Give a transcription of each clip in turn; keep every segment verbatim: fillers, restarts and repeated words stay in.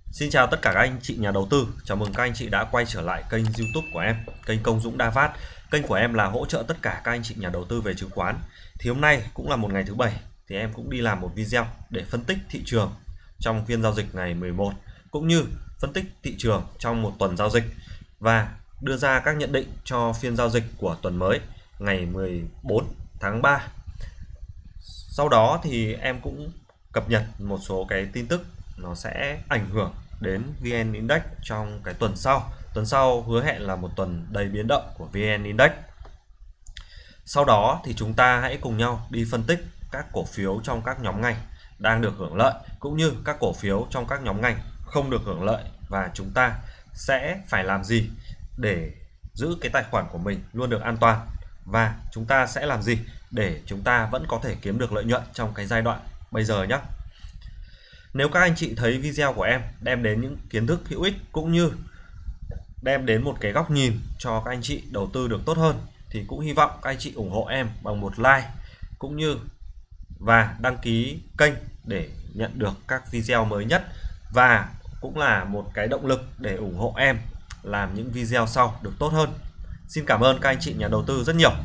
Xin chào tất cả các anh chị nhà đầu tư. Chào mừng các anh chị đã quay trở lại kênh YouTube của em, kênh Công Dũng Đa Phát. Kênh của em là hỗ trợ tất cả các anh chị nhà đầu tư về chứng khoán. Thì hôm nay cũng là một ngày thứ bảy, thì em cũng đi làm một video để phân tích thị trường trong phiên giao dịch ngày mười một, cũng như phân tích thị trường trong một tuần giao dịch và đưa ra các nhận định cho phiên giao dịch của tuần mới ngày mười bốn tháng ba. Sau đó thì em cũng cập nhật một số cái tin tức nó sẽ ảnh hưởng đến vê en Index trong cái tuần sau. Tuần sau hứa hẹn là một tuần đầy biến động của vê en Index. Sau đó thì chúng ta hãy cùng nhau đi phân tích các cổ phiếu trong các nhóm ngành đang được hưởng lợi, cũng như các cổ phiếu trong các nhóm ngành không được hưởng lợi, và chúng ta sẽ phải làm gì để giữ cái tài khoản của mình luôn được an toàn, và chúng ta sẽ làm gì để chúng ta vẫn có thể kiếm được lợi nhuận trong cái giai đoạn bây giờ nhé. Nếu các anh chị thấy video của em đem đến những kiến thức hữu ích, cũng như đem đến một cái góc nhìn cho các anh chị đầu tư được tốt hơn, thì cũng hy vọng các anh chị ủng hộ em bằng một like cũng như và đăng ký kênh để nhận được các video mới nhất, và cũng là một cái động lực để ủng hộ em làm những video sau được tốt hơn. Xin cảm ơn các anh chị nhà đầu tư rất nhiều.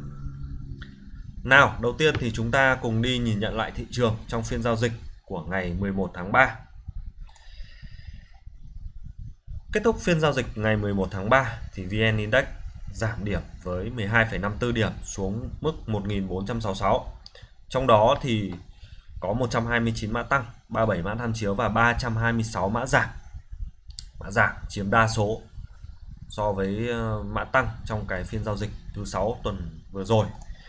Nào, đầu tiên thì chúng ta cùng đi nhìn nhận lại thị trường trong phiên giao dịch của ngày mười một tháng ba. Kết thúc phiên giao dịch ngày mười một tháng ba thì vê en Index giảm điểm với mười hai phẩy năm mươi tư điểm xuống mức một nghìn bốn trăm sáu mươi sáu. Trong đó thì có một trăm hai mươi chín mã tăng, ba mươi bảy mã tham chiếu và ba trăm hai mươi sáu mã giảm. Mã giảm chiếm đa số so với mã tăng trong cái phiên giao dịch thứ sáu tuần vừa rồi.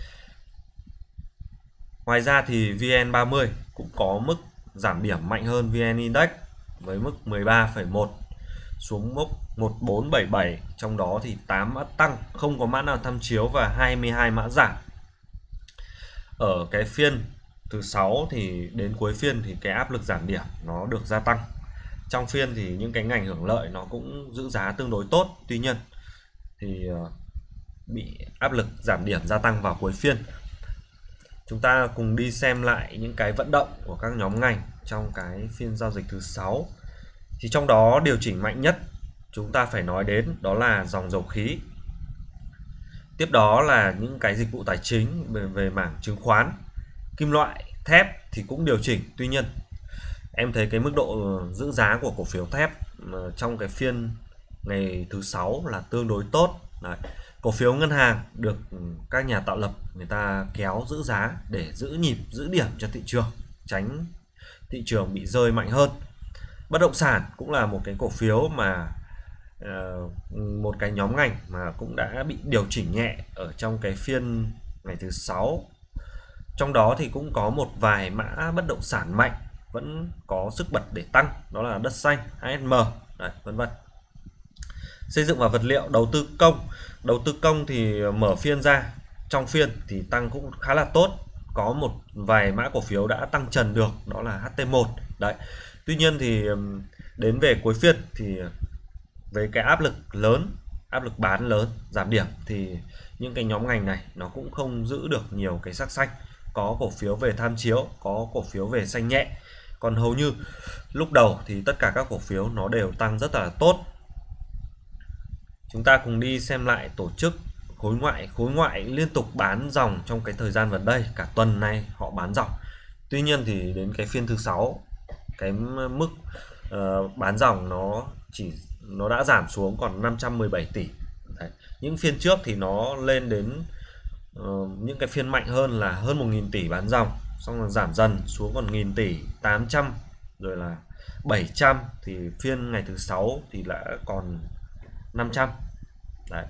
Ngoài ra thì vê en ba mươi cũng có mức giảm điểm mạnh hơn vê en Index với mức mười ba phẩy một xuống mức một nghìn bốn trăm bảy mươi bảy, trong đó thì tám mã tăng, không có mã nào tham chiếu và hai mươi hai mã giảm. Ở cái phiên thứ sáu thì đến cuối phiên thì cái áp lực giảm điểm nó được gia tăng. Trong phiên thì những cái ngành hưởng lợi nó cũng giữ giá tương đối tốt, tuy nhiên thì bị áp lực giảm điểm gia tăng vào cuối phiên. Chúng ta cùng đi xem lại những cái vận động của các nhóm ngành trong cái phiên giao dịch thứ sáu. Thì trong đó điều chỉnh mạnh nhất chúng ta phải nói đến đó là dòng dầu khí. Tiếp đó là những cái dịch vụ tài chính về, về mảng chứng khoán. Kim loại, thép thì cũng điều chỉnh, tuy nhiên em thấy cái mức độ giữ giá của cổ phiếu thép trong cái phiên ngày thứ sáu là tương đối tốt. Đấy. Cổ phiếu ngân hàng được các nhà tạo lập người ta kéo giữ giá để giữ nhịp, giữ điểm cho thị trường, tránh thị trường bị rơi mạnh hơn. Bất động sản cũng là một cái cổ phiếu mà uh, một cái nhóm ngành mà cũng đã bị điều chỉnh nhẹ ở trong cái phiên ngày thứ sáu. Trong đó thì cũng có một vài mã bất động sản mạnh vẫn có sức bật để tăng, đó là đất xanh, a ét em, đấy, vân vân. Xây dựng và vật liệu, đầu tư công. Đầu tư công thì mở phiên ra, trong phiên thì tăng cũng khá là tốt. Có một vài mã cổ phiếu đã tăng trần được, đó là hát tê một. Đấy. Tuy nhiên thì đến về cuối phiên thì với cái áp lực lớn, áp lực bán lớn, giảm điểm, thì những cái nhóm ngành này nó cũng không giữ được nhiều cái sắc xanh. Có cổ phiếu về tham chiếu, có cổ phiếu về xanh nhẹ. Còn hầu như lúc đầu thì tất cả các cổ phiếu nó đều tăng rất là tốt. Chúng ta cùng đi xem lại tổ chức khối ngoại. Khối ngoại liên tục bán dòng trong cái thời gian gần đây, cả tuần này họ bán dòng. Tuy nhiên thì đến cái phiên thứ sáu, cái mức uh, bán dòng nó chỉ nó đã giảm xuống còn năm trăm mười bảy tỷ. Đấy. Những phiên trước thì nó lên đến uh, những cái phiên mạnh hơn là hơn một nghìn tỷ bán dòng, xong rồi giảm dần xuống còn một nghìn tỷ, tám trăm, rồi là bảy trăm, thì phiên ngày thứ sáu thì đã còn năm trăm. Đấy.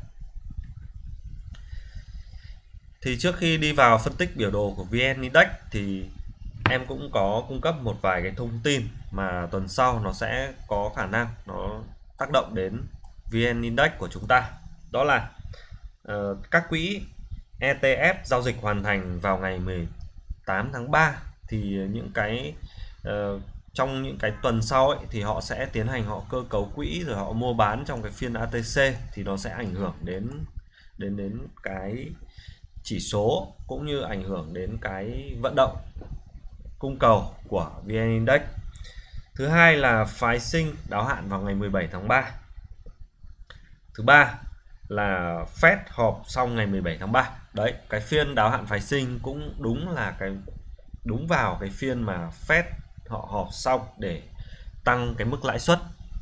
Thì trước khi đi vào phân tích biểu đồ của vê en Index thì em cũng có cung cấp một vài cái thông tin mà tuần sau nó sẽ có khả năng nó tác động đến vê en Index của chúng ta. Đó là uh, các quỹ e tê ép giao dịch hoàn thành vào ngày mười tám tháng ba, thì những cái uh, trong những cái tuần sau ấy, thì họ sẽ tiến hành họ cơ cấu quỹ rồi họ mua bán trong cái phiên a tê xê, thì nó sẽ ảnh hưởng đến đến đến cái chỉ số cũng như ảnh hưởng đến cái vận động cung cầu của vê en Index. Thứ hai là phái sinh đáo hạn vào ngày mười bảy tháng ba. Thứ ba là Fed họp xong ngày mười bảy tháng ba. Đấy, cái phiên đáo hạn phái sinh cũng đúng là cái đúng vào cái phiên mà Fed họ họp xong để tăng cái mức lãi suất.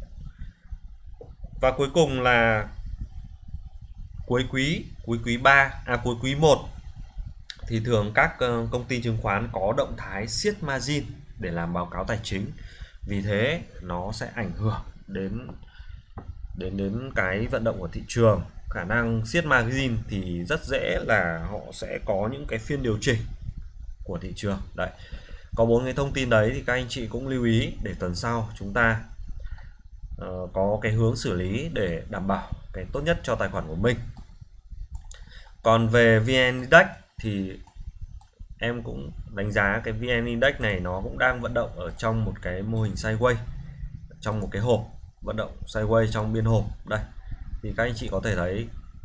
Và cuối cùng là cuối quý, cuối quý ba, à cuối quý một thì thường các công ty chứng khoán có động thái siết margin để làm báo cáo tài chính. Vì thế nó sẽ ảnh hưởng đến đến đến cái vận động của thị trường. Khả năng siết margin thì rất dễ là họ sẽ có những cái phiên điều chỉnh của thị trường. Đấy, có bốn cái thông tin đấy thì các anh chị cũng lưu ý để tuần sau chúng ta uh, có cái hướng xử lý để đảm bảo cái tốt nhất cho tài khoản của mình. Còn về vê en Index thì em cũng đánh giá cái vê en Index này nó cũng đang vận động ở trong một cái mô hình sideways, trong một cái hộp vận động sideways trong biên hộp. Đây thì các anh chị có thể thấy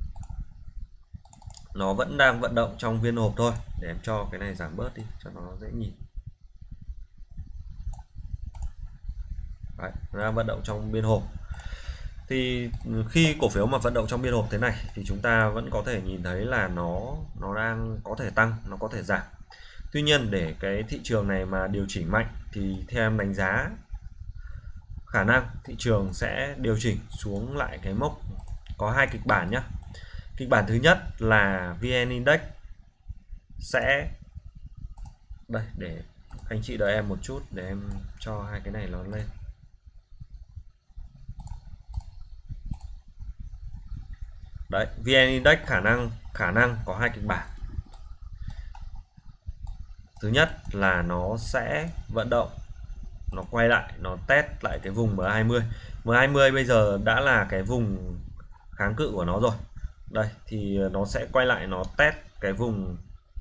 nó vẫn đang vận động trong viên hộp thôi. Để em cho cái này giảm bớt đi cho nó dễ nhìn. Đấy, nó đang vận động trong biên hộp. Thì khi cổ phiếu mà vận động trong biên hộp thế này thì chúng ta vẫn có thể nhìn thấy là nó nó đang có thể tăng, nó có thể giảm. Tuy nhiên để cái thị trường này mà điều chỉnh mạnh thì theo em đánh giá khả năng thị trường sẽ điều chỉnh xuống lại cái mốc, có hai kịch bản nhé. Kịch bản thứ nhất là vê en Index sẽ, đây để anh chị đợi em một chút để em cho hai cái này nó lên. Đấy, vê en Index khả năng khả năng có hai kịch bản. Thứ nhất là nó sẽ vận động, nó quay lại, nó test lại cái vùng em hai mươi. em hai mươi bây giờ đã là cái vùng kháng cự của nó rồi. Đây thì nó sẽ quay lại, nó test cái vùng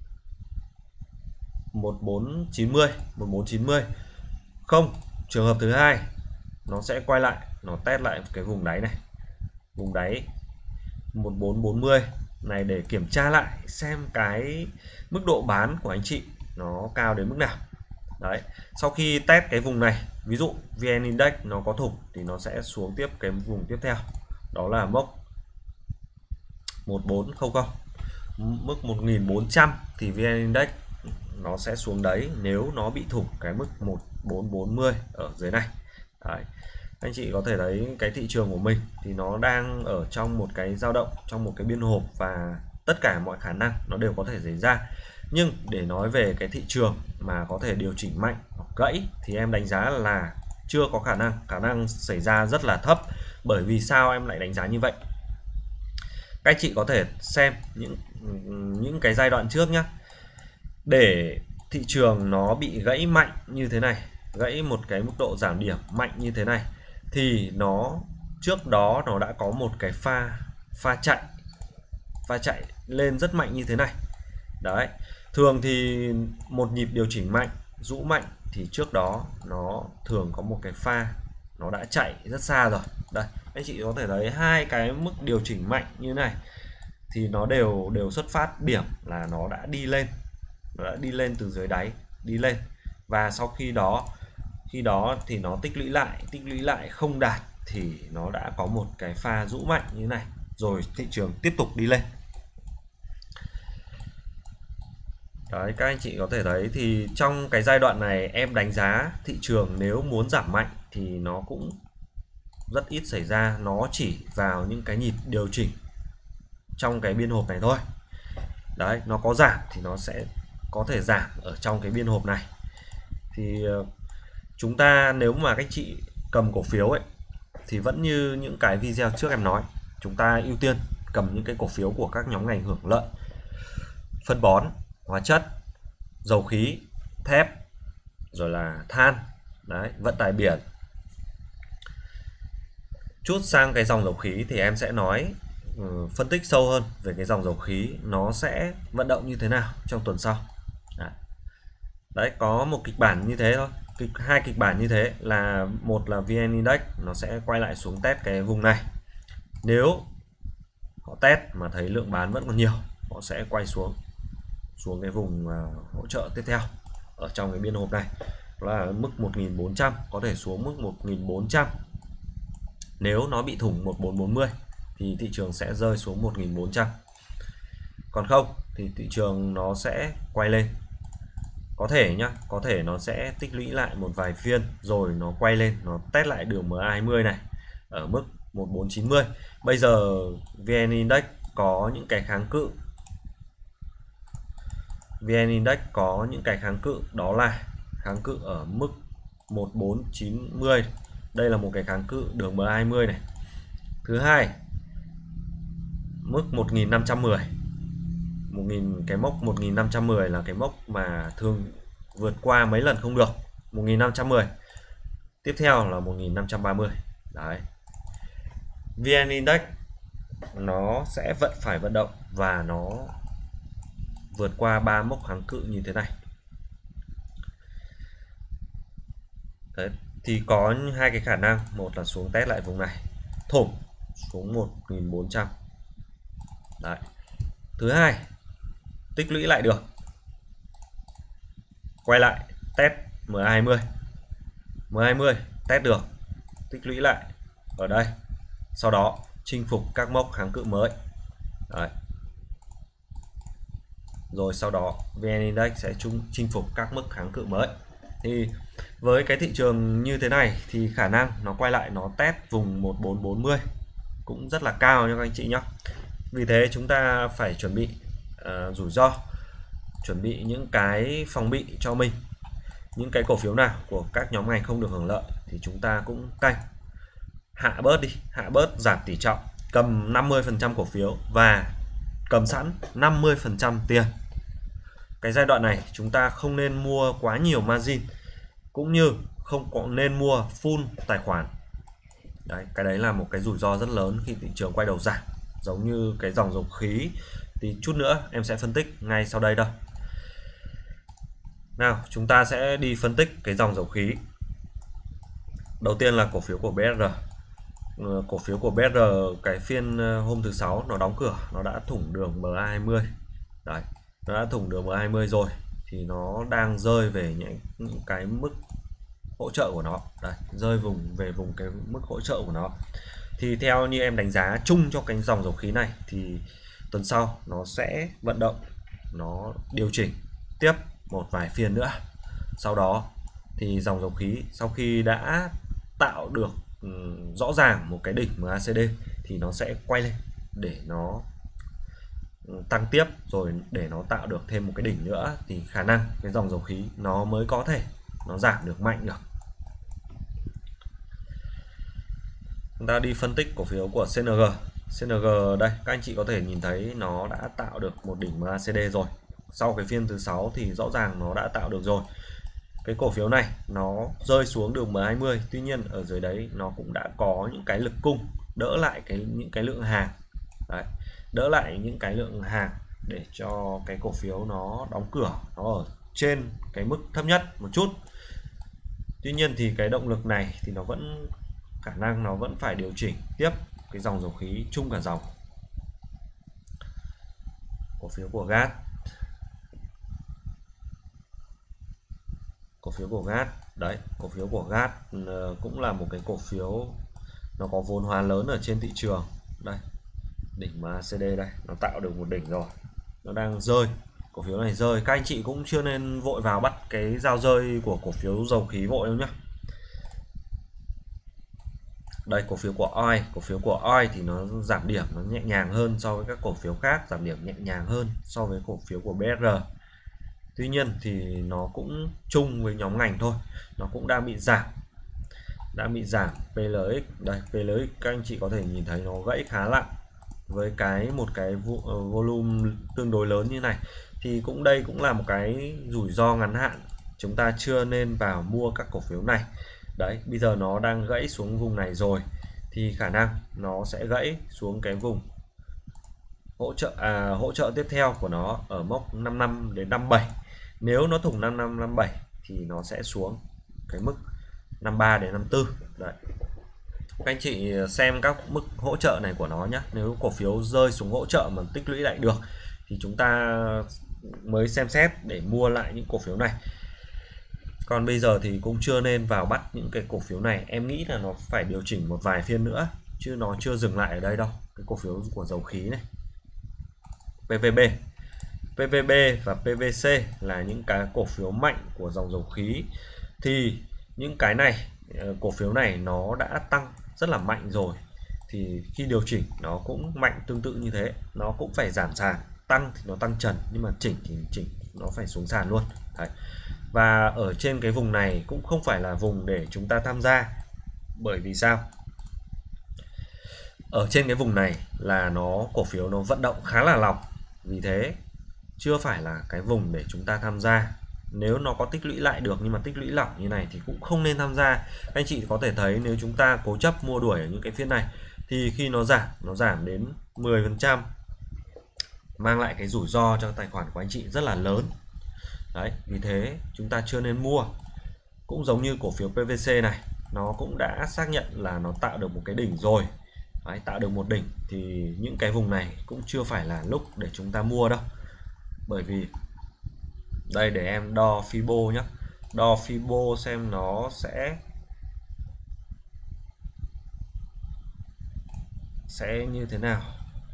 một bốn chín mươi, một bốn chín mươi. Không, trường hợp thứ hai nó sẽ quay lại, nó test lại cái vùng đáy này, vùng đáy một bốn bốn mươi này để kiểm tra lại xem cái mức độ bán của anh chị nó cao đến mức nào. Đấy, sau khi test cái vùng này, ví dụ vê en Index nó có thủng thì nó sẽ xuống tiếp cái vùng tiếp theo, đó là mốc một bốn không không, mức một nghìn bốn trăm thì vê en Index nó sẽ xuống đấy nếu nó bị thủng cái mức một bốn bốn mươi ở dưới này. Đấy, anh chị có thể thấy cái thị trường của mình thì nó đang ở trong một cái dao động, trong một cái biên hộp và tất cả mọi khả năng nó đều có thể xảy ra. Nhưng để nói về cái thị trường mà có thể điều chỉnh mạnh hoặc gãy thì em đánh giá là chưa có khả năng, khả năng xảy ra rất là thấp. Bởi vì sao em lại đánh giá như vậy? Các chị có thể xem những những cái giai đoạn trước nhé. Để thị trường nó bị gãy mạnh như thế này, gãy một cái mức độ giảm điểm mạnh như thế này thì nó trước đó nó đã có một cái pha pha chạy pha chạy lên rất mạnh như thế này. Đấy, thường thì một nhịp điều chỉnh mạnh, rũ mạnh thì trước đó nó thường có một cái pha nó đã chạy rất xa rồi. Đây, anh chị có thể thấy hai cái mức điều chỉnh mạnh như thế này thì nó đều đều xuất phát điểm là nó đã đi lên, nó đã đi lên từ dưới đáy đi lên, và sau khi đó khi đó thì nó tích lũy lại tích lũy lại không đạt thì nó đã có một cái pha rũ mạnh như thế này rồi thị trường tiếp tục đi lên. Đấy, các anh chị có thể thấy thì trong cái giai đoạn này em đánh giá thị trường nếu muốn giảm mạnh thì nó cũng rất ít xảy ra, nó chỉ vào những cái nhịp điều chỉnh trong cái biên hộp này thôi. Đấy, nó có giảm thì nó sẽ có thể giảm ở trong cái biên hộp này. Thì chúng ta nếu mà các chị cầm cổ phiếu ấy thì vẫn như những cái video trước em nói, chúng ta ưu tiên cầm những cái cổ phiếu của các nhóm ngành hưởng lợi, phân bón, hóa chất, dầu khí, thép, rồi là than, đấy, vận tải biển. Chút sang cái dòng dầu khí thì em sẽ nói uh, phân tích sâu hơn về cái dòng dầu khí nó sẽ vận động như thế nào trong tuần sau. Đấy, đấy có một kịch bản như thế thôi, kịch hai kịch bản như thế là một là vê en Index nó sẽ quay lại xuống test cái vùng này. Nếu họ test mà thấy lượng bán vẫn còn nhiều, họ sẽ quay xuống xuống cái vùng uh, hỗ trợ tiếp theo ở trong cái biên hộp này. là mức một nghìn bốn trăm, có thể xuống mức một nghìn bốn trăm. Nếu nó bị thủng một bốn bốn mươi thì thị trường sẽ rơi xuống một nghìn bốn trăm. Còn không thì thị trường nó sẽ quay lên. Có thể nhá, có thể nó sẽ tích lũy lại một vài phiên rồi nó quay lên, nó test lại đường em a hai mươi này ở mức một bốn chín mươi. Bây giờ vê en Index có những cái kháng cự. vê en Index có những cái kháng cự, đó là kháng cự ở mức một bốn chín mươi. Đây là một cái kháng cự đường em a hai mươi này. Thứ hai, mức một nghìn năm trăm mười. một nghìn, cái mốc một nghìn năm trăm mười là cái mốc mà thường vượt qua mấy lần không được. một nghìn năm trăm mười. Tiếp theo là một nghìn năm trăm ba mươi. Đấy. vê en Index nó sẽ vẫn phải vận động và nó vượt qua ba mốc kháng cự như thế này. Đấy, thì có hai cái khả năng, một là xuống test lại vùng này, thủng xuống một nghìn bốn trăm. Đấy. Thứ hai, tích lũy lại được, quay lại test em a hai mươi. em a hai mươi test được, tích lũy lại ở đây, sau đó chinh phục các mốc kháng cự mới. Đấy. Rồi sau đó vê en Index sẽ chung chinh phục các mức kháng cự mới. Thì với cái thị trường như thế này thì khả năng nó quay lại nó test vùng một bốn bốn mươi cũng rất là cao nha các anh chị nhé. Vì thế chúng ta phải chuẩn bị uh, rủi ro, chuẩn bị những cái phòng bị cho mình. Những cái cổ phiếu nào của các nhóm ngành không được hưởng lợi thì chúng ta cũng canh hạ bớt đi, hạ bớt giảm tỷ trọng, cầm năm mươi phần trăm cổ phiếu và cầm sẵn năm mươi phần trăm tiền. Cái giai đoạn này chúng ta không nên mua quá nhiều margin, cũng như không có nên mua full tài khoản. Đấy, cái đấy là một cái rủi ro rất lớn khi thị trường quay đầu giảm, giống như cái dòng dầu khí thì chút nữa em sẽ phân tích ngay sau đây đâu. Nào, chúng ta sẽ đi phân tích cái dòng dầu khí. Đầu tiên là cổ phiếu của bê ét rờ. Cổ phiếu của bê ét rờ cái phiên hôm thứ sáu nó đóng cửa, nó đã thủng đường em a hai mươi. Đấy, nó đã thủng đường em a hai mươi rồi thì nó đang rơi về những, những cái mức hỗ trợ của nó. Đây, rơi vùng về vùng cái mức hỗ trợ của nó. Thì theo như em đánh giá chung cho cái dòng dầu khí này thì tuần sau nó sẽ vận động, nó điều chỉnh tiếp một vài phiên nữa. Sau đó thì dòng dầu khí sau khi đã tạo được um, rõ ràng một cái đỉnh em a xê đê thì nó sẽ quay lên để nó tăng tiếp, rồi để nó tạo được thêm một cái đỉnh nữa thì khả năng cái dòng dầu khí nó mới có thể nó giảm được mạnh được. Chúng ta đi phân tích cổ phiếu của xê en giê. xê en giê đây, các anh chị có thể nhìn thấy nó đã tạo được một đỉnh em a xê đê rồi. Sau cái phiên thứ sáu thì rõ ràng nó đã tạo được rồi. Cái cổ phiếu này nó rơi xuống đường em a hai mươi, tuy nhiên ở dưới đấy nó cũng đã có những cái lực cung đỡ lại cái những cái lượng hàng. Đấy, đỡ lại những cái lượng hàng để cho cái cổ phiếu nó đóng cửa nó ở trên cái mức thấp nhất một chút. Tuy nhiên thì cái động lực này thì nó vẫn khả năng nó vẫn phải điều chỉnh tiếp cái dòng dầu khí chung cả dòng. Cổ phiếu của gas. Cổ phiếu của gas, đấy, cổ phiếu của gas cũng là một cái cổ phiếu nó có vốn hóa lớn ở trên thị trường. Đây, đỉnh em a xê đê đây, nó tạo được một đỉnh rồi, nó đang rơi. Cổ phiếu này rơi, các anh chị cũng chưa nên vội vào bắt cái giao rơi của cổ phiếu dầu khí vội đâu nhá. Đây, cổ phiếu của o i, cổ phiếu của o i thì nó giảm điểm nó nhẹ nhàng hơn so với các cổ phiếu khác, giảm điểm nhẹ nhàng hơn so với cổ phiếu của bê ét rờ. Tuy nhiên thì nó cũng chung với nhóm ngành thôi, nó cũng đang bị giảm, đã bị giảm pê lờ ích. Đây, pê lờ ích các anh chị có thể nhìn thấy nó gãy khá lặng với cái một cái volume tương đối lớn như này, thì cũng đây cũng là một cái rủi ro ngắn hạn, chúng ta chưa nên vào mua các cổ phiếu này. Đấy, bây giờ nó đang gãy xuống vùng này rồi thì khả năng nó sẽ gãy xuống cái vùng hỗ trợ à, hỗ trợ tiếp theo của nó ở mốc năm mươi lăm đến năm mươi bảy. Nếu nó thủng năm mươi lăm năm mươi bảy thì nó sẽ xuống cái mức năm mươi ba đến năm mươi tư. Đấy, các anh chị xem các mức hỗ trợ này của nó nhé. Nếu cổ phiếu rơi xuống hỗ trợ mà tích lũy lại được thì chúng ta mới xem xét để mua lại những cổ phiếu này. Còn bây giờ thì cũng chưa nên vào bắt những cái cổ phiếu này, em nghĩ là nó phải điều chỉnh một vài phiên nữa chứ nó chưa dừng lại ở đây đâu. Cái cổ phiếu của dầu khí này, pê vê bê pê vê bê và pê vê xê là những cái cổ phiếu mạnh của dòng dầu khí. Thì những cái này, cổ phiếu này nó đã tăng rất là mạnh rồi, thì khi điều chỉnh nó cũng mạnh tương tự như thế, nó cũng phải giảm sàn. Tăng thì nó tăng trần, nhưng mà chỉnh thì chỉnh nó phải xuống sàn luôn. Đấy. Và ở trên cái vùng này cũng không phải là vùng để chúng ta tham gia. Bởi vì sao? Ở trên cái vùng này là nó cổ phiếu nó vận động khá là lỏng, vì thế chưa phải là cái vùng để chúng ta tham gia. Nếu nó có tích lũy lại được nhưng mà tích lũy lỏng như này thì cũng không nên tham gia. Anh chị có thể thấy nếu chúng ta cố chấp mua đuổi ở những cái phiên này thì khi nó giảm, nó giảm đến mười phần trăm, mang lại cái rủi ro cho tài khoản của anh chị rất là lớn. Đấy, vì thế chúng ta chưa nên mua. Cũng giống như cổ phiếu pê vê xê này, nó cũng đã xác nhận là nó tạo được một cái đỉnh rồi. Đấy, tạo được một đỉnh thì những cái vùng này cũng chưa phải là lúc để chúng ta mua đâu. Bởi vì đây, để em đo Fibo nhé. Đo Fibo xem nó sẽ sẽ như thế nào.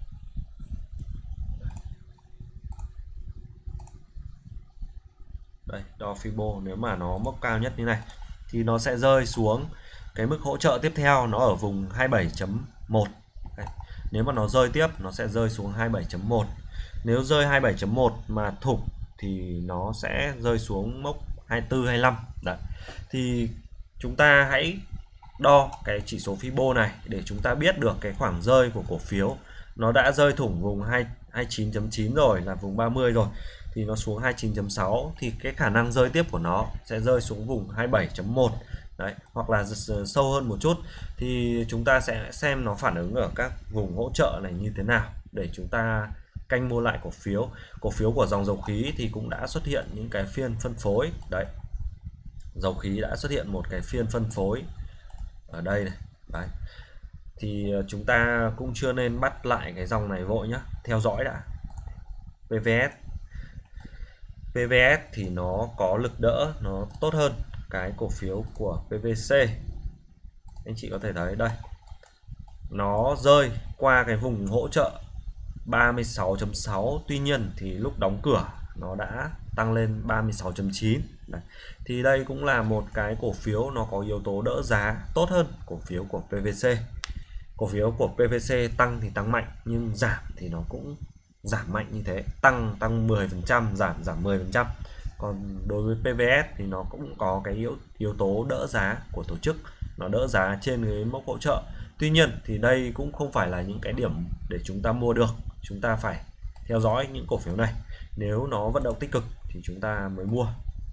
Đây, đo Fibo, nếu mà nó mốc cao nhất như này thì nó sẽ rơi xuống cái mức hỗ trợ tiếp theo, nó ở vùng hai mươi bảy chấm một. Nếu mà nó rơi tiếp nó sẽ rơi xuống hai mươi bảy chấm một. Nếu rơi hai mươi bảy chấm một mà thủng thì nó sẽ rơi xuống mốc hai mươi tư, hai mươi lăm. Đấy. Thì chúng ta hãy đo cái chỉ số Fibo này để chúng ta biết được cái khoảng rơi của cổ phiếu. Nó đã rơi thủng vùng hai mươi chín chấm chín rồi, là vùng ba mươi rồi, thì nó xuống hai mươi chín chấm sáu thì cái khả năng rơi tiếp của nó sẽ rơi xuống vùng hai mươi bảy chấm một. Đấy, hoặc là sâu hơn một chút thì chúng ta sẽ xem nó phản ứng ở các vùng hỗ trợ này như thế nào để chúng ta canh mua lại cổ phiếu. Cổ phiếu của dòng dầu khí thì cũng đã xuất hiện những cái phiên phân phối. Đấy, dầu khí đã xuất hiện một cái phiên phân phối ở đây này. Đấy, thì chúng ta cũng chưa nên bắt lại cái dòng này vội nhé, theo dõi đã. pê vê ét pê vê ét thì nó có lực đỡ, nó tốt hơn cái cổ phiếu của pê vê xê. Anh chị có thể thấy đây, nó rơi qua cái vùng hỗ trợ ba mươi sáu chấm sáu, tuy nhiên thì lúc đóng cửa nó đã tăng lên ba mươi sáu chấm chín. Đấy. Thì đây cũng là một cái cổ phiếu nó có yếu tố đỡ giá tốt hơn cổ phiếu của pê vê xê. Cổ phiếu của pê vê xê tăng thì tăng mạnh, nhưng giảm thì nó cũng giảm mạnh như thế, tăng tăng mười phần trăm, giảm giảm mười phần trăm. Còn đối với pê vê ét thì nó cũng có cái yếu, yếu tố đỡ giá của tổ chức, nó đỡ giá trên cái mốc hỗ trợ. Tuy nhiên thì đây cũng không phải là những cái điểm để chúng ta mua được, chúng ta phải theo dõi những cổ phiếu này, nếu nó vận động tích cực thì chúng ta mới mua.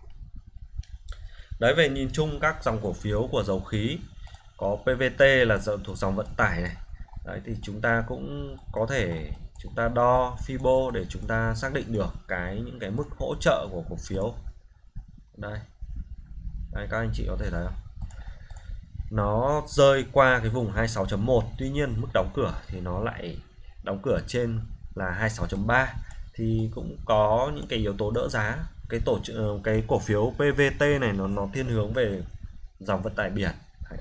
Đấy, về nhìn chung các dòng cổ phiếu của dầu khí, có pê vê tê là thuộc dòng vận tải này. Đấy, thì chúng ta cũng có thể chúng ta đo Fibo để chúng ta xác định được cái những cái mức hỗ trợ của cổ phiếu. Đây, đây các anh chị có thể thấy không? Nó rơi qua cái vùng hai mươi sáu chấm một, tuy nhiên mức đóng cửa thì nó lại đóng cửa trên là hai mươi sáu chấm ba, thì cũng có những cái yếu tố đỡ giá. Cái tổ cái cổ phiếu pê vê tê này nó nó thiên hướng về dòng vận tải biển. Đấy.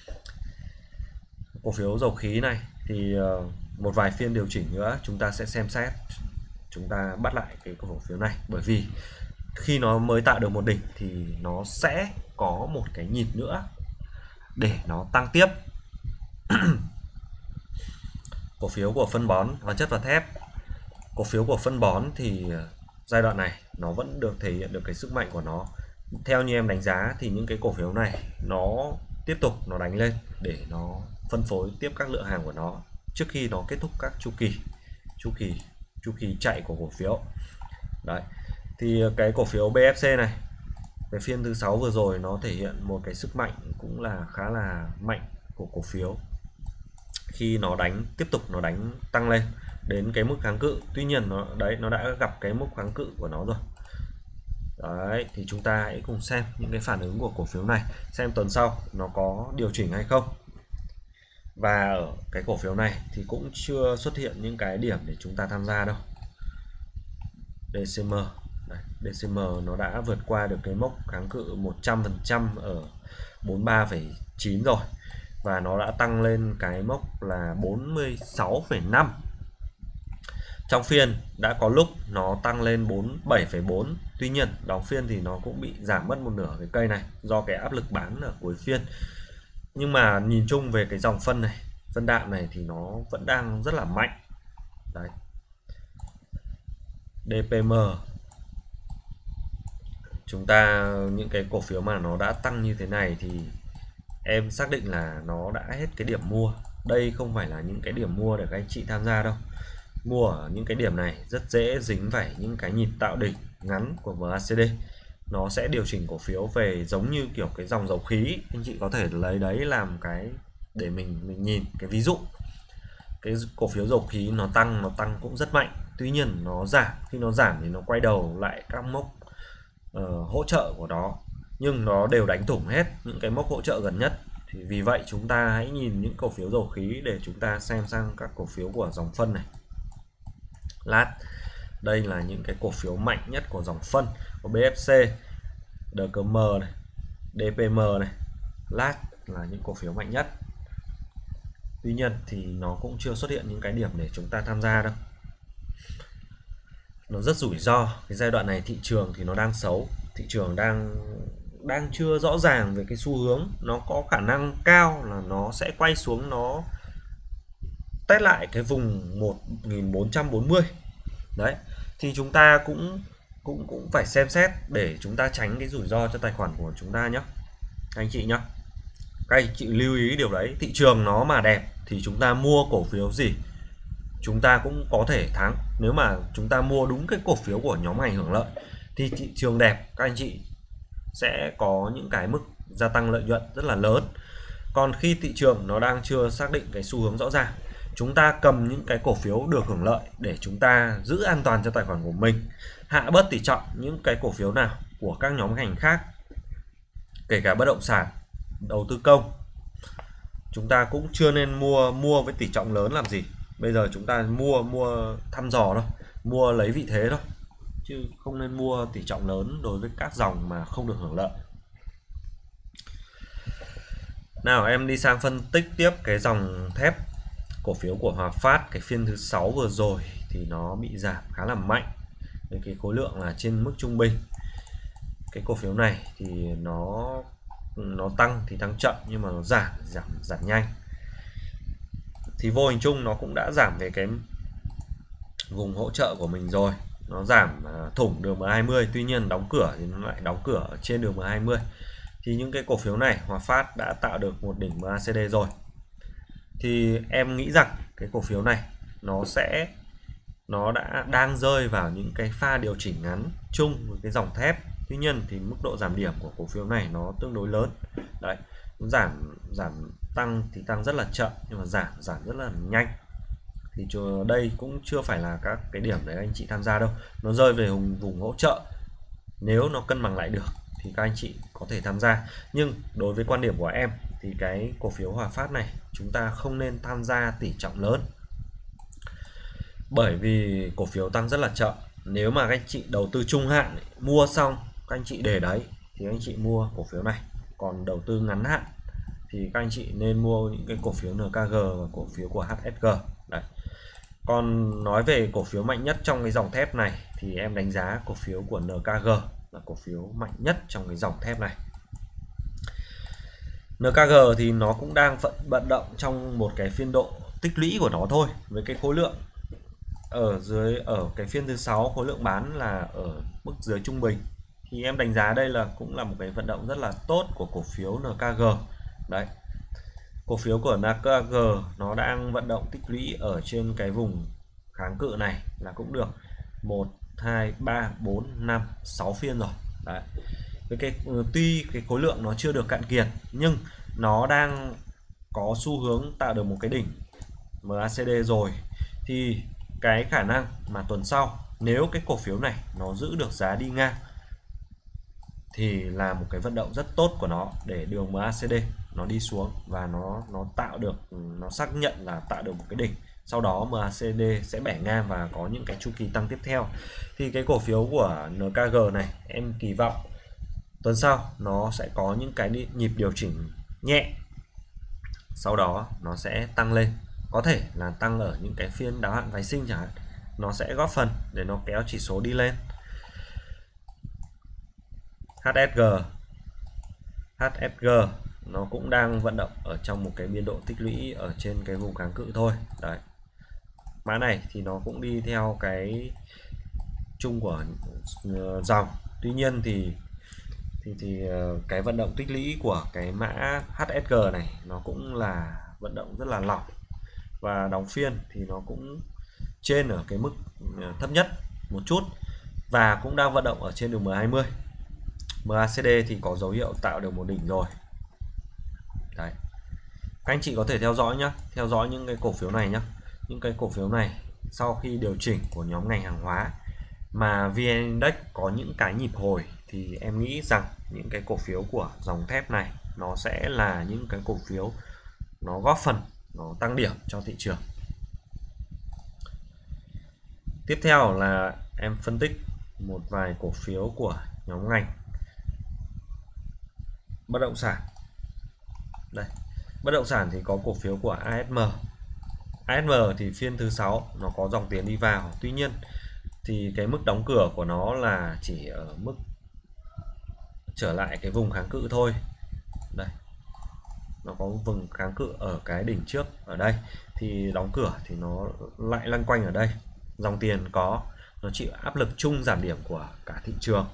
Cổ phiếu dầu khí này thì một vài phiên điều chỉnh nữa chúng ta sẽ xem xét, chúng ta bắt lại cái cổ phiếu này, bởi vì khi nó mới tạo được một đỉnh thì nó sẽ có một cái nhịp nữa để nó tăng tiếp. Cổ phiếu của phân bón hóa chất và thép, cổ phiếu của phân bón thì giai đoạn này nó vẫn được thể hiện được cái sức mạnh của nó. Theo như em đánh giá thì những cái cổ phiếu này nó tiếp tục nó đánh lên để nó phân phối tiếp các lượng hàng của nó trước khi nó kết thúc các chu kỳ chu kỳ chu kỳ chạy của cổ phiếu. Đấy, thì cái cổ phiếu bê ép xê này, cái phiên thứ sáu vừa rồi nó thể hiện một cái sức mạnh cũng là khá là mạnh của cổ phiếu, khi nó đánh tiếp tục nó đánh tăng lên đến cái mức kháng cự. Tuy nhiên nó đấy nó đã gặp cái mức kháng cự của nó rồi. Đấy, thì chúng ta hãy cùng xem những cái phản ứng của cổ phiếu này, xem tuần sau nó có điều chỉnh hay không. Và ở cái cổ phiếu này thì cũng chưa xuất hiện những cái điểm để chúng ta tham gia đâu. đê xê em Đấy, đê xê em nó đã vượt qua được cái mốc kháng cự một trăm phần trăm ở bốn mươi ba phẩy chín rồi, và nó đã tăng lên cái mốc là bốn mươi sáu phẩy năm. Trong phiên đã có lúc nó tăng lên bốn mươi bảy phẩy bốn, tuy nhiên đóng phiên thì nó cũng bị giảm mất một nửa cái cây này do cái áp lực bán ở cuối phiên. Nhưng mà nhìn chung về cái dòng phân này, phân đạm này thì nó vẫn đang rất là mạnh. Đấy, đê pê em chúng ta, những cái cổ phiếu mà nó đã tăng như thế này thì em xác định là nó đã hết cái điểm mua. Đây không phải là những cái điểm mua để các anh chị tham gia đâu. Mua ở những cái điểm này rất dễ dính phải những cái nhịp tạo đỉnh ngắn của em a xê đê. Nó sẽ điều chỉnh cổ phiếu về giống như kiểu cái dòng dầu khí. Anh chị có thể lấy đấy làm cái để mình mình nhìn cái ví dụ. Cái cổ phiếu dầu khí nó tăng, nó tăng cũng rất mạnh. Tuy nhiên nó giảm, khi nó giảm thì nó quay đầu lại các mốc uh, hỗ trợ của nó, nhưng nó đều đánh thủng hết những cái mốc hỗ trợ gần nhất. Thì vì vậy chúng ta hãy nhìn những cổ phiếu dầu khí để chúng ta xem sang các cổ phiếu của dòng phân này. Lát đây là những cái cổ phiếu mạnh nhất của dòng phân, có bê ép xê, đê ca em này, đê pê em này. Lát là những cổ phiếu mạnh nhất. Tuy nhiên thì nó cũng chưa xuất hiện những cái điểm để chúng ta tham gia đâu. Nó rất rủi ro. Cái giai đoạn này thị trường thì nó đang xấu, thị trường đang đang chưa rõ ràng về cái xu hướng. Nó có khả năng cao là nó sẽ quay xuống, nó test lại cái vùng một nghìn bốn trăm bốn mươi. Đấy, thì chúng ta cũng cũng cũng phải xem xét để chúng ta tránh cái rủi ro cho tài khoản của chúng ta nhé các anh chị nhé. Các anh chị lưu ý điều đấy. Thị trường nó mà đẹp thì chúng ta mua cổ phiếu gì chúng ta cũng có thể thắng. Nếu mà chúng ta mua đúng cái cổ phiếu của nhóm ngành hưởng lợi thì thị trường đẹp, các anh chị sẽ có những cái mức gia tăng lợi nhuận rất là lớn. Còn khi thị trường nó đang chưa xác định cái xu hướng rõ ràng, chúng ta cầm những cái cổ phiếu được hưởng lợi để chúng ta giữ an toàn cho tài khoản của mình, hạ bớt tỷ trọng những cái cổ phiếu nào của các nhóm ngành khác, kể cả bất động sản, đầu tư công. Chúng ta cũng chưa nên mua mua với tỷ trọng lớn làm gì. Bây giờ chúng ta mua mua thăm dò thôi, mua lấy vị thế thôi, chứ không nên mua tỷ trọng lớn đối với các dòng mà không được hưởng lợi. Nào em đi sang phân tích tiếp cái dòng thép. Cổ phiếu của Hòa Phát cái phiên thứ sáu vừa rồi thì nó bị giảm khá là mạnh, với cái khối lượng là trên mức trung bình. Cái cổ phiếu này thì nó nó tăng thì tăng chậm, nhưng mà nó giảm giảm giảm nhanh. Thì vô hình chung nó cũng đã giảm về cái vùng hỗ trợ của mình rồi. Nó giảm thủng đường em hai mươi, tuy nhiên đóng cửa thì nó lại đóng cửa ở trên đường em hai mươi. Thì những cái cổ phiếu này Hòa Phát đã tạo được một đỉnh em a xê đê rồi. Thì em nghĩ rằng cái cổ phiếu này nó sẽ nó đã đang rơi vào những cái pha điều chỉnh ngắn chung với cái dòng thép. Tuy nhiên thì mức độ giảm điểm của cổ phiếu này nó tương đối lớn. Đấy, giảm giảm tăng thì tăng rất là chậm, nhưng mà giảm giảm rất là nhanh. Thì đây cũng chưa phải là các cái điểm để anh chị tham gia đâu. Nó rơi về vùng, vùng hỗ trợ. Nếu nó cân bằng lại được thì các anh chị có thể tham gia. Nhưng đối với quan điểm của em thì cái cổ phiếu Hòa Phát này chúng ta không nên tham gia tỷ trọng lớn, bởi vì cổ phiếu tăng rất là chậm. Nếu mà các anh chị đầu tư trung hạn, mua xong các anh chị để đấy thì anh chị mua cổ phiếu này. Còn đầu tư ngắn hạn thì các anh chị nên mua những cái cổ phiếu en ca giê và cổ phiếu của hát ét giê. Đấy. Còn nói về cổ phiếu mạnh nhất trong cái dòng thép này thì em đánh giá cổ phiếu của en ca giê là cổ phiếu mạnh nhất trong cái dòng thép này. en ca giê thì nó cũng đang vận vận động trong một cái phiên độ tích lũy của nó thôi, với cái khối lượng ở dưới, ở cái phiên thứ sáu khối lượng bán là ở mức dưới trung bình. Thì em đánh giá đây là cũng là một cái vận động rất là tốt của cổ phiếu en ca giê. Đấy, cổ phiếu của en ca giê nó đang vận động tích lũy ở trên cái vùng kháng cự này là cũng được một, hai, ba, bốn, năm, sáu phiên rồi. Đấy, với cái tuy cái khối lượng nó chưa được cạn kiệt, nhưng nó đang có xu hướng tạo được một cái đỉnh em a xê đê rồi. Thì cái khả năng mà tuần sau nếu cái cổ phiếu này nó giữ được giá đi ngang thì là một cái vận động rất tốt của nó để đường em a xê đê nó đi xuống, và nó nó tạo được, nó xác nhận là tạo được một cái đỉnh sau đó em a xê đê sẽ bẻ ngang và có những cái chu kỳ tăng tiếp theo. Thì cái cổ phiếu của en ca giê này em kỳ vọng tuần sau nó sẽ có những cái nhịp điều chỉnh nhẹ, sau đó nó sẽ tăng lên, có thể là tăng ở những cái phiên đáo hạn phái sinh chẳng hạn, nó sẽ góp phần để nó kéo chỉ số đi lên. hát ét giê hát ét giê nó cũng đang vận động ở trong một cái biên độ tích lũy ở trên cái vùng kháng cự thôi. Đấy, mã này thì nó cũng đi theo cái chung của dòng, tuy nhiên thì thì thì cái vận động tích lũy của cái mã hát ét giê này nó cũng là vận động rất là lỏng, và đóng phiên thì nó cũng trên ở cái mức thấp nhất một chút và cũng đang vận động ở trên đường em hai mươi. em a xê đê thì có dấu hiệu tạo được một đỉnh rồi. Đấy, các anh chị có thể theo dõi nhé, theo dõi những cái cổ phiếu này nhé. Những cái cổ phiếu này sau khi điều chỉnh của nhóm ngành hàng hóa mà vê en Index có những cái nhịp hồi thì em nghĩ rằng những cái cổ phiếu của dòng thép này nó sẽ là những cái cổ phiếu nó góp phần nó tăng điểm cho thị trường. Tiếp theo là em phân tích một vài cổ phiếu của nhóm ngành bất động sản. Đây, bất động sản thì có cổ phiếu của a ét em. a ét em thì phiên thứ sáu nó có dòng tiền đi vào, tuy nhiên thì cái mức đóng cửa của nó là chỉ ở mức trở lại cái vùng kháng cự thôi. Đây, nó có vùng kháng cự ở cái đỉnh trước ở đây, thì đóng cửa thì nó lại lăn quanh ở đây. Dòng tiền có, nó chịu áp lực chung giảm điểm của cả thị trường.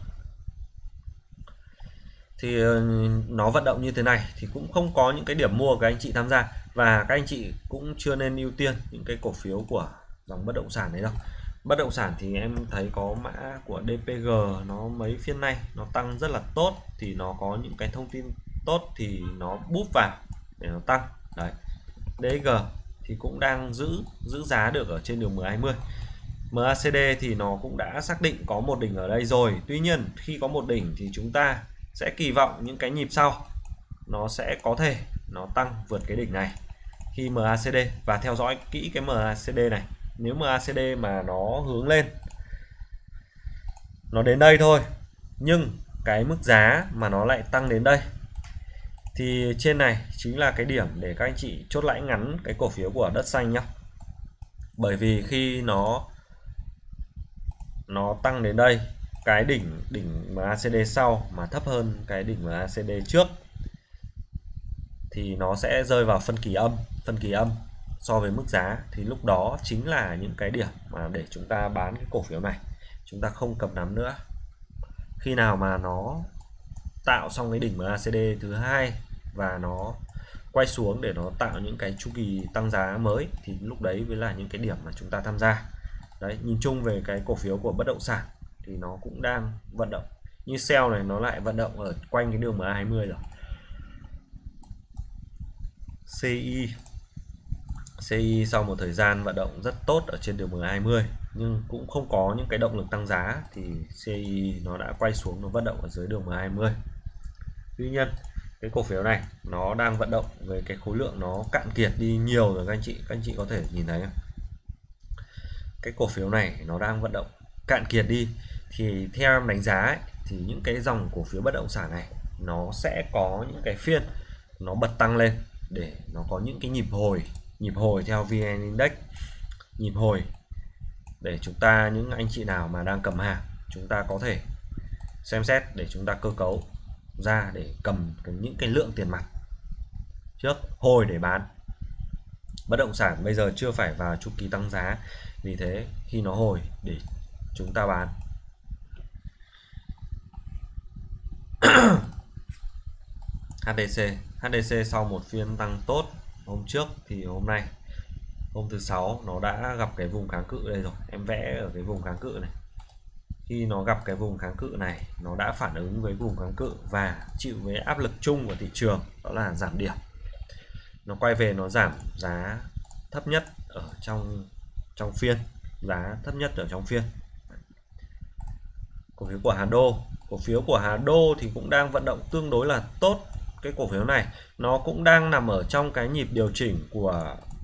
Thì nó vận động như thế này thì cũng không có những cái điểm mua các anh chị tham gia, và các anh chị cũng chưa nên ưu tiên những cái cổ phiếu của dòng bất động sản đấy đâu. Bất động sản thì em thấy có mã của đê pê giê, nó mấy phiên nay nó tăng rất là tốt, thì nó có những cái thông tin tốt thì nó búp vào để nó tăng. Đấy, đê giê thì cũng đang giữ giữ giá được ở trên đường em hai mươi. em a xê đê thì nó cũng đã xác định có một đỉnh ở đây rồi, tuy nhiên khi có một đỉnh thì chúng ta sẽ kỳ vọng những cái nhịp sau nó sẽ có thể nó tăng vượt cái đỉnh này khi em a xê đê, và theo dõi kỹ cái em a xê đê này. Nếu em a xê đê mà nó hướng lên, nó đến đây thôi, nhưng cái mức giá mà nó lại tăng đến đây thì trên này chính là cái điểm để các anh chị chốt lãi ngắn cái cổ phiếu của đất xanh nhé. Bởi vì khi nó nó tăng đến đây, cái đỉnh đỉnh em a xê đê sau mà thấp hơn cái đỉnh em a xê đê trước thì nó sẽ rơi vào phân kỳ âm, phân kỳ âm so với mức giá, thì lúc đó chính là những cái điểm mà để chúng ta bán cái cổ phiếu này, chúng ta không cầm nắm nữa. Khi nào mà nó tạo xong cái đỉnh em a xê đê thứ hai và nó quay xuống để nó tạo những cái chu kỳ tăng giá mới, thì lúc đấy mới là những cái điểm mà chúng ta tham gia. Đấy, nhìn chung về cái cổ phiếu của bất động sản thì nó cũng đang vận động. Như sell này nó lại vận động ở quanh cái đường em a hai mươi rồi. xê i xê i sau một thời gian vận động rất tốt ở trên đường em a hai mươi nhưng cũng không có những cái động lực tăng giá, thì xê i nó đã quay xuống, nó vận động ở dưới đường em a hai mươi. Tuy nhiên cái cổ phiếu này nó đang vận động với cái khối lượng nó cạn kiệt đi nhiều rồi các anh chị. Các anh chị có thể nhìn thấy không? Cái cổ phiếu này nó đang vận động cạn kiệt đi, thì theo em đánh giá ấy, thì những cái dòng cổ phiếu bất động sản này nó sẽ có những cái phiên nó bật tăng lên để nó có những cái nhịp hồi, nhịp hồi theo vê en Index, nhịp hồi để chúng ta, những anh chị nào mà đang cầm hàng, chúng ta có thể xem xét để chúng ta cơ cấu ra để cầm những cái lượng tiền mặt trước, hồi để bán. Bất động sản bây giờ chưa phải vào chu kỳ tăng giá, vì thế khi nó hồi để chúng ta bán. hát đê xê hát đê xê sau một phiên tăng tốt hôm trước thì hôm nay, hôm thứ sáu, nó đã gặp cái vùng kháng cự đây rồi. Em vẽ ở cái vùng kháng cự này. Khi nó gặp cái vùng kháng cự này, nó đã phản ứng với vùng kháng cự và chịu với áp lực chung của thị trường, đó là giảm điểm. Nó quay về nó giảm giá thấp nhất ở trong trong phiên, giá thấp nhất ở trong phiên. Cổ phiếu của Hà Đô, cổ phiếu của Hà Đô thì cũng đang vận động tương đối là tốt. Cái cổ phiếu này nó cũng đang nằm ở trong cái nhịp điều chỉnh của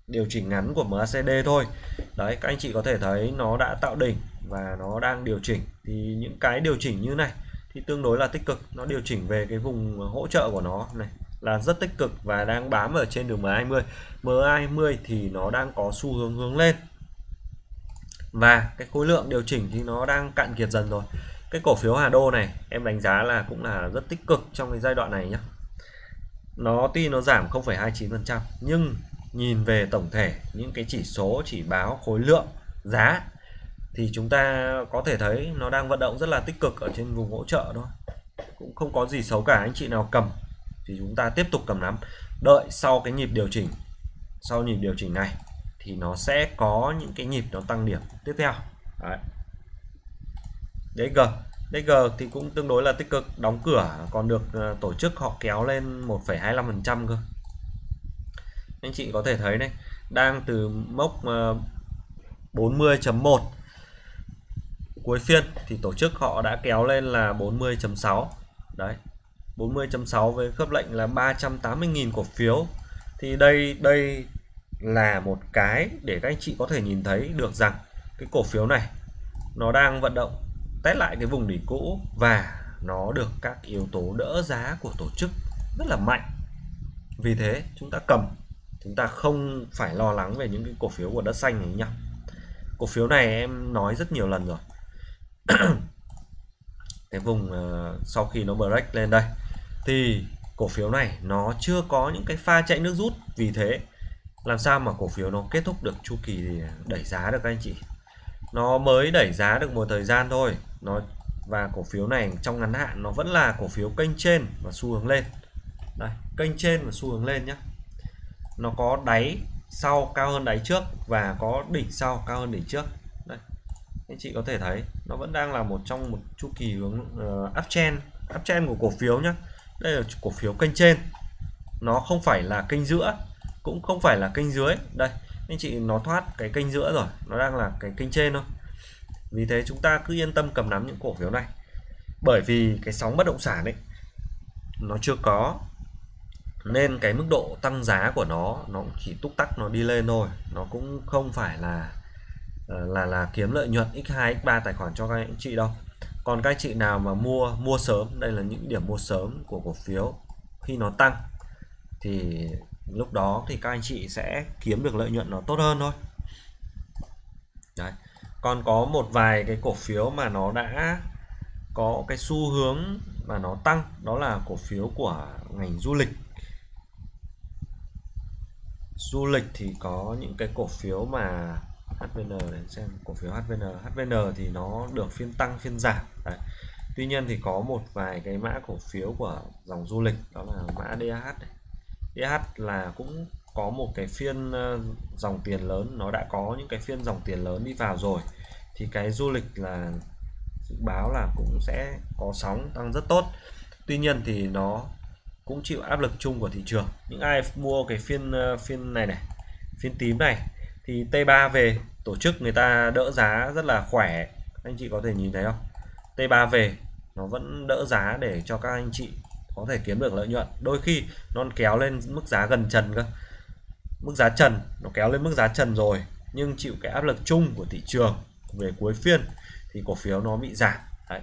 điều chỉnh ngắn của em a xê đê thôi. Đấy, các anh chị có thể thấy nó đã tạo đỉnh và nó đang điều chỉnh. Thì những cái điều chỉnh như này thì tương đối là tích cực, nó điều chỉnh về cái vùng hỗ trợ của nó này là rất tích cực và đang bám ở trên đường em a hai mươi. em a hai mươi thì nó đang có xu hướng hướng lên và cái khối lượng điều chỉnh thì nó đang cạn kiệt dần rồi. Cái cổ phiếu Hà Đô này em đánh giá là cũng là rất tích cực trong cái giai đoạn này nhé. Nó tuy nó giảm không phẩy hai mươi chín phần trăm nhưng nhìn về tổng thể những cái chỉ số chỉ báo khối lượng giá thì chúng ta có thể thấy nó đang vận động rất là tích cực ở trên vùng hỗ trợ thôi, cũng không có gì xấu cả. Anh chị nào cầm thì chúng ta tiếp tục cầm nắm, đợi sau cái nhịp điều chỉnh, sau nhịp điều chỉnh này thì nó sẽ có những cái nhịp nó tăng điểm tiếp theo. Đấy. đê giê đê giê thì cũng tương đối là tích cực, đóng cửa còn được uh, tổ chức họ kéo lên một phẩy hai mươi lăm phần trăm cơ. Anh chị có thể thấy đây, đang từ mốc uh, bốn mươi chấm một cuối phiên thì tổ chức họ đã kéo lên là bốn mươi chấm sáu. Đấy, bốn mươi chấm sáu với khớp lệnh là ba trăm tám mươi nghìn cổ phiếu. Thì đây đây là một cái để các anh chị có thể nhìn thấy được rằng cái cổ phiếu này nó đang vận động test lại cái vùng đỉnh cũ và nó được các yếu tố đỡ giá của tổ chức rất là mạnh. Vì thế chúng ta cầm, chúng ta không phải lo lắng về những cái cổ phiếu của đất xanh này nhá. Cổ phiếu này em nói rất nhiều lần rồi. Cái vùng uh, sau khi nó break lên đây thì cổ phiếu này nó chưa có những cái pha chạy nước rút, vì thế làm sao mà cổ phiếu nó kết thúc được chu kỳ thì đẩy giá được các anh chị. Nó mới đẩy giá được một thời gian thôi, nó và cổ phiếu này trong ngắn hạn nó vẫn là cổ phiếu kênh trên và xu hướng lên. Đây, kênh trên và xu hướng lên nhé. Nó có đáy sau cao hơn đáy trước và có đỉnh sau cao hơn đỉnh trước. Đây, anh chị có thể thấy nó vẫn đang là một trong một chu kỳ hướng uh, uptrend, uptrend của cổ phiếu nhé. Đây là cổ phiếu kênh trên, nó không phải là kênh giữa, cũng không phải là kênh dưới. Đây, anh chị nó thoát cái kênh giữa rồi, nó đang là cái kênh trên thôi. Vì thế chúng ta cứ yên tâm cầm nắm những cổ phiếu này, bởi vì cái sóng bất động sản ấy nó chưa có, nên cái mức độ tăng giá của nó nó chỉ túc tắc nó đi lên thôi, nó cũng không phải là là là kiếm lợi nhuận nhân hai nhân ba tài khoản cho các anh chị đâu. Còn các anh chị nào mà mua mua sớm, đây là những điểm mua sớm của cổ phiếu, khi nó tăng thì lúc đó thì các anh chị sẽ kiếm được lợi nhuận nó tốt hơn thôi. Đấy. Còn có một vài cái cổ phiếu mà nó đã có cái xu hướng mà nó tăng, đó là cổ phiếu của ngành du lịch. Du lịch thì có những cái cổ phiếu mà hát vê en, để xem cổ phiếu hát vê en. hát vê en thì nó được phiên tăng phiên giảm. Đấy. Tuy nhiên thì có một vài cái mã cổ phiếu của dòng du lịch, đó là mã đê a hát này. đê a hát là cũng có một cái phiên dòng tiền lớn, nó đã có những cái phiên dòng tiền lớn đi vào rồi, thì cái du lịch là dự báo là cũng sẽ có sóng tăng rất tốt. Tuy nhiên thì nó cũng chịu áp lực chung của thị trường. Những ai mua cái phiên phiên này này, phiên tím này, thì T ba về tổ chức người ta đỡ giá rất là khỏe, anh chị có thể nhìn thấy không? T ba về nó vẫn đỡ giá để cho các anh chị có thể kiếm được lợi nhuận. Đôi khi nó kéo lên mức giá gần trần cơ, mức giá trần, nó kéo lên mức giá trần rồi nhưng chịu cái áp lực chung của thị trường về cuối phiên thì cổ phiếu nó bị giảm. Đấy.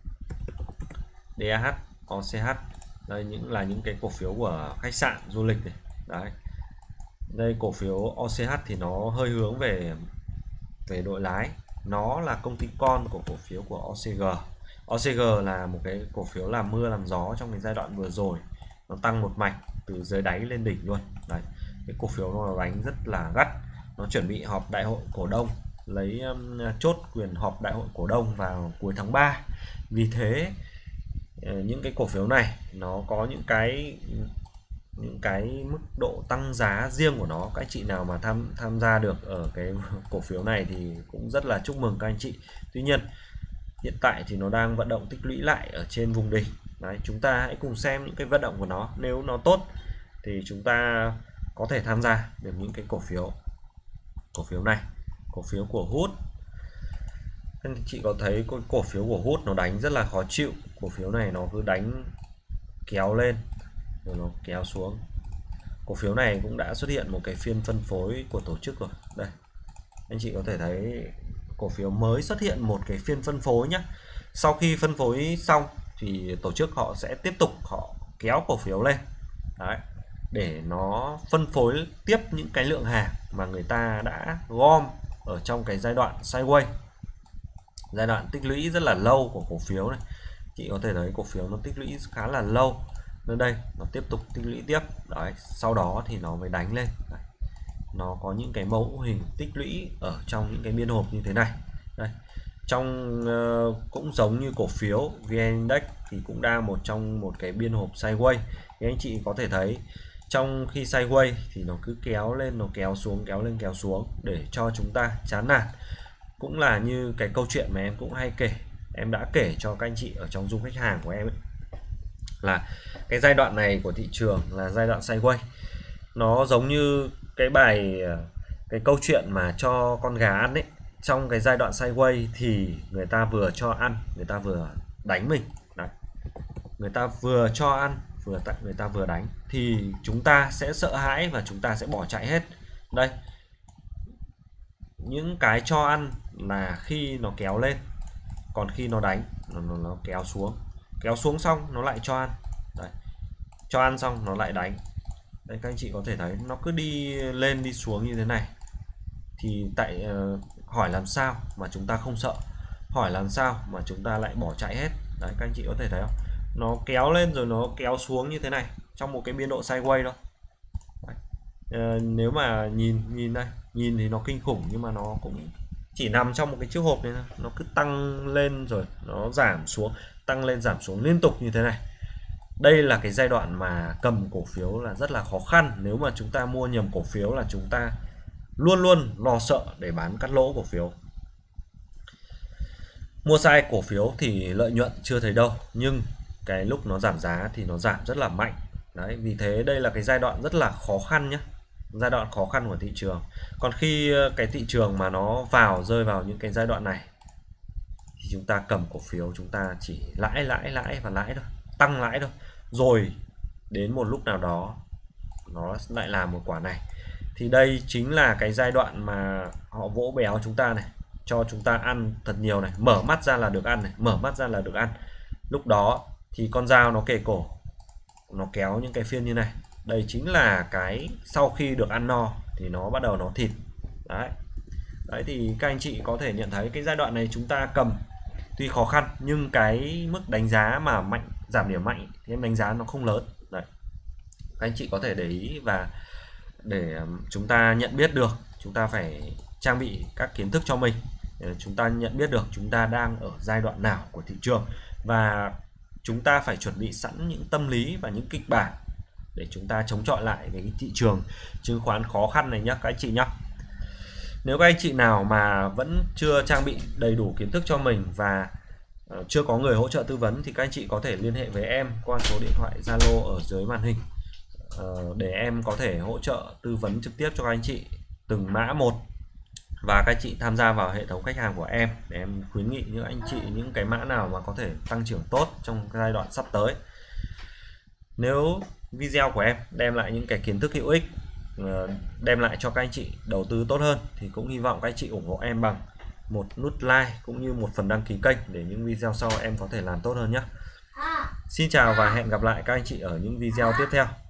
đê a hát, o xê hát, đây những là những cái cổ phiếu của khách sạn du lịch này. Đấy. Đây cổ phiếu o xê hát thì nó hơi hướng về về đội lái, nó là công ty con của cổ phiếu của o xê giê. o xê giê là một cái cổ phiếu làm mưa làm gió trong cái giai đoạn vừa rồi, nó tăng một mạch từ dưới đáy lên đỉnh luôn. Đấy, cái cổ phiếu nó đánh rất là gắt, nó chuẩn bị họp đại hội cổ đông, lấy um, chốt quyền họp đại hội cổ đông vào cuối tháng ba. Vì thế những cái cổ phiếu này nó có những cái những cái mức độ tăng giá riêng của nó. Các anh chị nào mà tham tham gia được ở cái cổ phiếu này thì cũng rất là chúc mừng các anh chị. Tuy nhiên hiện tại thì nó đang vận động tích lũy lại ở trên vùng đỉnh. Đấy, chúng ta hãy cùng xem những cái vận động của nó. Nếu nó tốt thì chúng ta có thể tham gia được những cái cổ phiếu cổ phiếu này. Cổ phiếu của hút, anh chị có thấy cổ phiếu của hút nó đánh rất là khó chịu. Cổ phiếu này nó cứ đánh kéo lên rồi nó kéo xuống, cổ phiếu này cũng đã xuất hiện một cái phiên phân phối của tổ chức rồi. Đây, anh chị có thể thấy cổ phiếu mới xuất hiện một cái phiên phân phối nhé. Sau khi phân phối xong thì tổ chức họ sẽ tiếp tục họ kéo cổ phiếu lên. Đấy, để nó phân phối tiếp những cái lượng hàng mà người ta đã gom ở trong cái giai đoạn sideways, giai đoạn tích lũy rất là lâu của cổ phiếu này. Chị có thể thấy cổ phiếu nó tích lũy khá là lâu, nên đây nó tiếp tục tích lũy tiếp. Đấy, sau đó thì nó mới đánh lên. Đấy, nó có những cái mẫu hình tích lũy ở trong những cái biên hộp như thế này. Đây, trong uh, cũng giống như cổ phiếu vê en Index thì cũng đang một trong một cái biên hộp sideways. Thì anh chị có thể thấy trong khi sideways thì nó cứ kéo lên, nó kéo xuống, kéo lên, kéo xuống để cho chúng ta chán nản. Cũng là như cái câu chuyện mà em cũng hay kể, em đã kể cho các anh chị ở trong dung khách hàng của em ấy, là cái giai đoạn này của thị trường là giai đoạn sideways. Nó giống như cái bài cái câu chuyện mà cho con gà ăn ấy. Trong cái giai đoạn sideways thì người ta vừa cho ăn, người ta vừa đánh mình. Đấy, người ta vừa cho ăn, vừa tại người ta vừa đánh thì chúng ta sẽ sợ hãi và chúng ta sẽ bỏ chạy hết. Đây, những cái cho ăn là khi nó kéo lên, còn khi nó đánh nó, nó, nó kéo xuống, kéo xuống xong nó lại cho ăn. Đấy, cho ăn xong nó lại đánh. Đây, các anh chị có thể thấy nó cứ đi lên đi xuống như thế này. Thì tại uh, hỏi làm sao mà chúng ta không sợ, hỏi làm sao mà chúng ta lại bỏ chạy hết. Đấy, các anh chị có thể thấy không, nó kéo lên rồi nó kéo xuống như thế này trong một cái biên độ sideways đó. Đấy, uh, nếu mà nhìn nhìn đây, nhìn thì nó kinh khủng, nhưng mà nó cũng chỉ nằm trong một cái chiếc hộp này thôi. Nó cứ tăng lên rồi nó giảm xuống, tăng lên giảm xuống liên tục như thế này. Đây là cái giai đoạn mà cầm cổ phiếu là rất là khó khăn. Nếu mà chúng ta mua nhầm cổ phiếu là chúng ta luôn luôn lo sợ để bán cắt lỗ cổ phiếu. Mua sai cổ phiếu thì lợi nhuận chưa thấy đâu, nhưng cái lúc nó giảm giá thì nó giảm rất là mạnh. Đấy, vì thế đây là cái giai đoạn rất là khó khăn nhé, giai đoạn khó khăn của thị trường. Còn khi cái thị trường mà nó vào rơi vào những cái giai đoạn này thì chúng ta cầm cổ phiếu chúng ta chỉ lãi lãi lãi và lãi thôi, tăng lãi thôi. Rồi đến một lúc nào đó nó lại làm một quả này. Thì đây chính là cái giai đoạn mà họ vỗ béo chúng ta này, cho chúng ta ăn thật nhiều này, mở mắt ra là được ăn này, mở mắt ra là được ăn. Lúc đó thì con dao nó kề cổ, nó kéo những cái phiên như này. Đây chính là cái sau khi được ăn no thì nó bắt đầu nó thịt. Đấy, đấy thì các anh chị có thể nhận thấy cái giai đoạn này chúng ta cầm tuy khó khăn, nhưng cái mức đánh giá mà mạnh, giảm điểm mạnh thì em đánh giá nó không lớn. Đấy, các anh chị có thể để ý, và để chúng ta nhận biết được, chúng ta phải trang bị các kiến thức cho mình để chúng ta nhận biết được chúng ta đang ở giai đoạn nào của thị trường, và chúng ta phải chuẩn bị sẵn những tâm lý và những kịch bản để chúng ta chống chọi lại cái thị trường chứng khoán khó khăn này nhé các anh chị nhé. Nếu các anh chị nào mà vẫn chưa trang bị đầy đủ kiến thức cho mình và uh, chưa có người hỗ trợ tư vấn thì các anh chị có thể liên hệ với em qua số điện thoại Zalo ở dưới màn hình, uh, để em có thể hỗ trợ tư vấn trực tiếp cho các anh chị từng mã một, và các anh chị tham gia vào hệ thống khách hàng của em để em khuyến nghị những anh chị những cái mã nào mà có thể tăng trưởng tốt trong giai đoạn sắp tới. Nếu video của em đem lại những cái kiến thức hữu ích, đem lại cho các anh chị đầu tư tốt hơn, thì cũng hy vọng các anh chị ủng hộ em bằng một nút like cũng như một phần đăng ký kênh để những video sau em có thể làm tốt hơn nhé. Xin chào và hẹn gặp lại các anh chị ở những video tiếp theo.